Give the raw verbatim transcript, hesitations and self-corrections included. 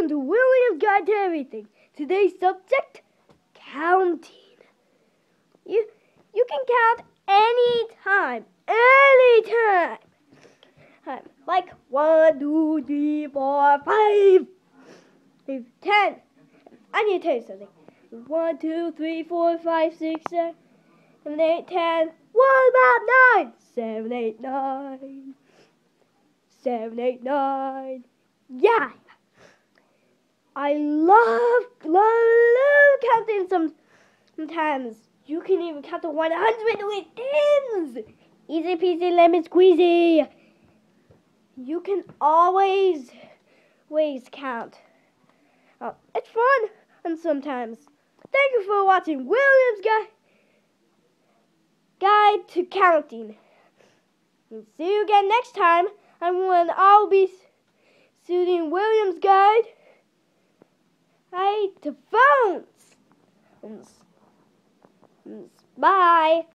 Welcome to William's Guide to Everything. Today's subject, counting. You you can count anytime, anytime. Um, like one, two, three, four, five, ten. I need to tell you something. One, two, three, four, five, six, seven, eight, ten. What about nine? Seven, eight, nine. Seven, eight, nine. Yeah. I love, love, love counting some, sometimes. You can even count to one hundred with tens. Easy peasy lemon squeezy. You can always, always count. Oh, it's fun and sometimes. Thank you for watching William's Guide, Guide to Counting. And see you again next time. And when I'll be shooting William's Guide to Phones. Bye.